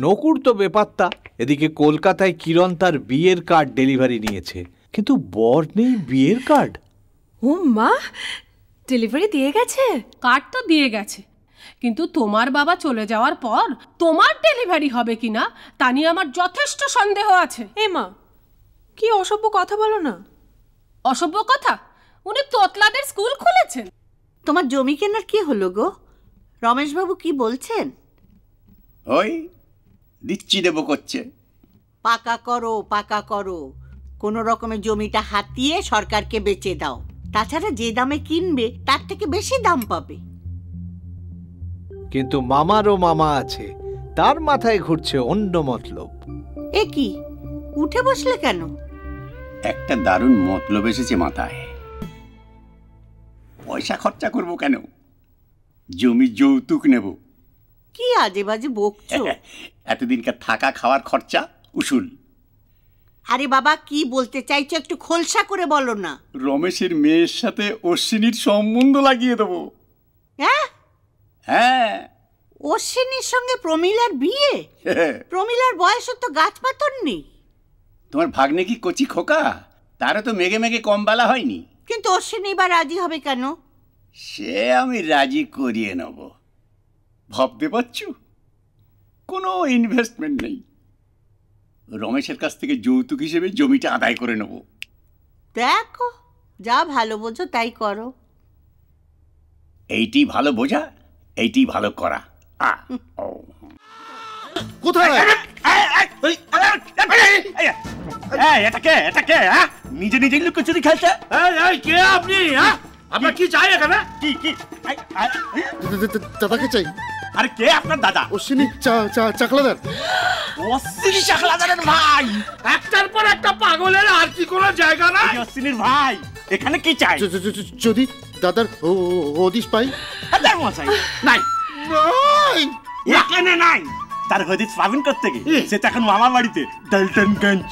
নকুর তো বেপাত্তা। এদিকে কলকাতায় কিরণ তার বিয়ের কার্ড ডেলিভারি নিয়েছে, কিন্তু বর নেই বিয়ের কার্ড। ও মা, ডেলিভারি দিয়ে গেছে? কার্ড তো দিয়ে গেছে, কিন্তু তোমার বাবা চলে যাওয়ার পর তোমার ডেলিভারি হবে কিনা তা নিয়ে আমার যথেষ্ট সন্দেহ আছে। এ মা, কি অসভ্য কথা বলো না। অসভ্য কথা? উনি তোতলাদের স্কুল খুলেছেন। তোমার জমি কেনার কি হলো গো? রমেশবাবু কি বলছেন? ওই দিচ্ছি দেবো করছে। পাকা করো, পাকা করো। কোনো রকমের জমিটা হাতিয়ে সরকারকে বেচে দাও, তাছাড়া যে দামে কিনবে তার থেকে বেশি দাম পাবে। কিন্তু মামারও মামা আছে, তার মাথায় ঘুরছে অন্য মতলব। এ কি, উঠে বসলে কেন? একটা দারুণ মতলব এসেছে মাথায়। পয়সা খরচা করবো কেন, জমি যৌতুক নেব। কি আজে বাজে বকছো? এতদিনকার থাকা খাওয়ার খরচা উসুল। আরে বাবা, কি বলতে চাইছো একটু খোলসা করে বলো না। রমেশের মেয়ের সাথে অশ্বিনীর সম্বন্ধ লাগিয়ে দেবো। হ্যাঁ হ্যাঁ, অশ্বিনীর সঙ্গে প্রমিলার বিয়ে? প্রমিলার বয়সও তো গাছ পাথর নেই। তোমার ভাগ্নে কি কচি খোকা? তারও তো মেঘে মেঘে কম বেলা হয়নি। কিন্তু অশ্বিনী বা রাজি হবে কেন? সে আমি রাজি করিয়ে নেব। ভাবতে পারছো, কোনো ইনভেস্টমেন্ট নেই। রমেশের কাছ থেকে যৌতুক হিসেবে জমিটা আদায় করে নেব। দেখো, যা ভালো বোঝো তাই করো। এইটি ভালো বোঝা, এইটি ভালো করা। কোথায়? এটা কে? এটা কে? নিজে নিজে লুকোচুরি খেলছে। কে আপনি? আপনার কি চাই এখানে? কি কি? দাদাকে চাই। আরে কে আপনার দাদা? অশ্বিনী চাকলাদার। অশ্বিনী চাকলাদারের ভাই? একটার পর একটা পাগলের আর কি কোনো জায়গা না? অশ্বিনীর ভাই এখানে কি চাই? যদি দাদার হদিশ পাই। নাই নাই, এখানে নাই। তার হদিশ পাবেন করতে গিয়ে সে তো এখন মামা বাড়িতে, ডালটনগঞ্জ।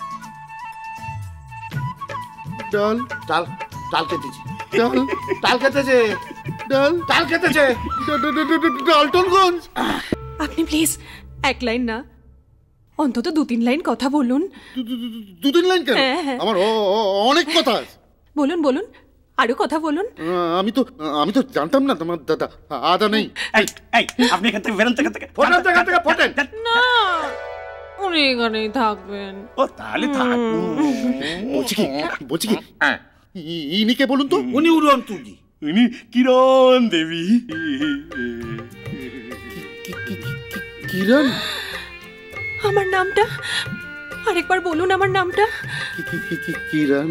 ডাল কেটেছে, ডাল কেটেছে, ডাল কেটেছে, ডালটনগঞ্জ। আপনি প্লিজ এক লাইন না, অন্তত 2-3 লাইন কথা বলুন। 2-3 লাইন কেন? আমার অনেক কথা আছে। বলুন বলুন, আরো কথা বলুন। আমি তো জানতাম না তোমার দাদা আদা নেই। আপনি এখান থেকে বেরোন, থেকে ফোটেন না, উনি এখানেই থাকবেন। ও তাহলে থাকুন। বলছি কি ইনি কে বলুন তো? উনি উড়ন্তুজি, উনি কিরণ দেবী। কিরণ? আমার নামটা আরেকবার বলুন, আমার নামটা। কিরণ?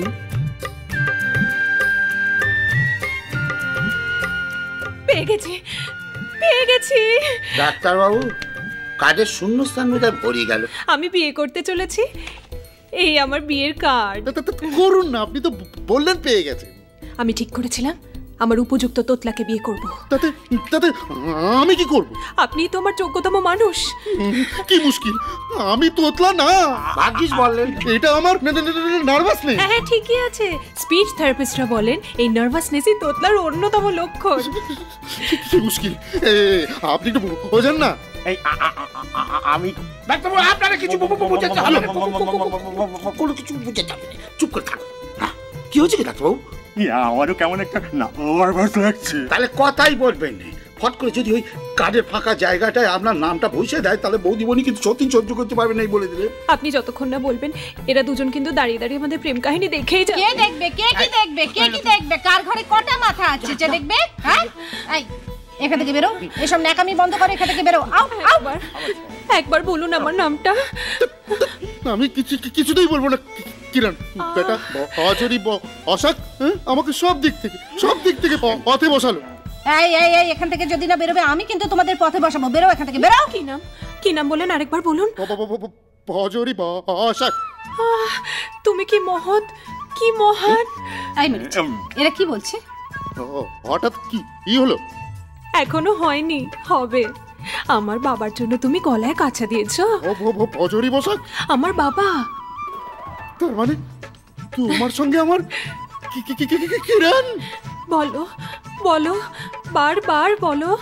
পেয়ে গেছি। ডাক্তারবাবু, কাজের শূন্যস্থান বোধহয় ভরে গেল। আমি বিয়ে করতে চলেছি, এই আমার বিয়ের কার্ড। করুন না, আপনি তো বললেন পেয়ে গেছেন। আমি ঠিক করেছিলাম আমার উপযুক্ত তোতলাকে বিয়ে করব। তাতে আমি কি করব? আপনি তো আমার যোগ্যতম মানুষ। কি মুশকিল, আমি তোতলা না। ভাগ্যিস বললেন। এটা আমার নার্ভাসনেস। হ্যাঁ ঠিকই আছে, স্পিচ থেরাপিস্টরা বলেন এই নার্ভাসনেসই তোতলার অন্যতম লক্ষণ। কি মুশকিল, আপনি একটু বোঝেন না। আমি ডাক্তারবাবু, আপনারা কিছু বোঝাতে হবে না। কোনো কিছু বোঝাতে হবে না, চুপ করে থাকুন। কি হয়েছে কি ডাক্তারবাবু? আমারও কেমন একটা নার্ভাস লাগছে। তাহলে কথাই বলবেন না। ফট করে যদি ওই কার্ডের ফাঁকা জায়গাটায় আপনার নামটা বসে দেয়, তাহলে বৌদিমণি কিন্তু সত্যি সহ্য করতে পারবে না, বলে দিলে। আপনি যতক্ষণ না বলবেন, এরা দুজন কিন্তু দাঁড়িয়ে দাঁড়িয়ে আমাদের প্রেম কাহিনী দেখেই যাবে। কে দেখবে? কে কি দেখবে? কে কি দেখবে? কার ঘরে কটা মাথা আছে যে দেখবে? হ্যাঁ, এই এখান থেকে বেরো, এসব ন্যাকামি বন্ধ করো, এখান থেকে বেরো। একবার বলুন আমার নামটা। আমি কিছুতেই বলবো না। কিরণ বেটা অজরি অশাক আমাকে সব দিক থেকে পথে বসালো। এই এই এই এখান থেকে যদি না বেরোবে, আমি কিন্তু তোমাদের পথে বসাবো। বেরো এখান থেকে, বেরো। কি নাম বলেন আরেকবার বলুন। অজরি অশাক। তুমি কি মহৎ, কি মহান। এরা কি বলছে? হঠাৎ কি হলো? এখনো হয়নি, হবে। আমার বাবার জন্য তুমি গলায় কাঁচা দিয়েছো। অজরি বসাক আমার বাবা। তার মানে তোমার সঙ্গে আমার কিরণ? বলো বলো, বারবার বলো।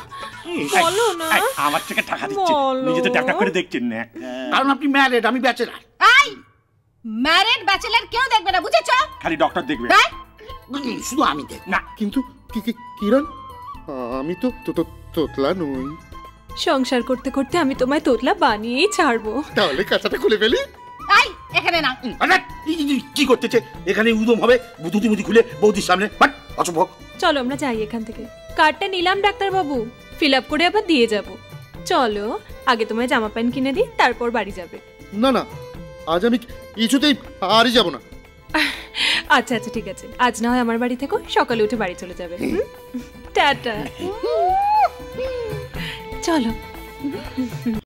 বলো না। আমার থেকে টাকা দিচ্ছেন, বলো। নিজে তো টাকা করে দেখছেন না। কারণ আপনি ম্যারেড, আমি ব্যাচেলার। এই ম্যারেড ব্যাচেলার কেউ দেখবে না, বুঝেছো? খালি ডক্টর দেখবে। তাই শুধু আমি দেখ না, কিন্তু কিরণ, আমি তো তোতলা নই। সংসার করতে করতে আমি তোমায় তোতলা বানিয়েই ছাড়বো। তাহলে কাঁচাটা খুলে ফেলি। এই এখানে না। আরে, কি করতেছে এখানে? উদম হবে দুটি মুদি খুলে বৌদির সামনে, বাট অসম্ভব। চলো আমরা যাই এখান থেকে। কার্ডটা নিলাম ডাক্তারবাবু, ফিল আপ করে আবার দিয়ে যাব। চলো আগে তোমায় জামা প্যান্ট কিনে দিই, তারপর বাড়ি যাবে। না না, আজ আমি কিছুতেই আরই যাব না। আচ্ছা আচ্ছা ঠিক আছে, আজ না হয় আমার বাড়ি থেকো, সকালে উঠে বাড়ি চলে যাবে। টাটা। চলো।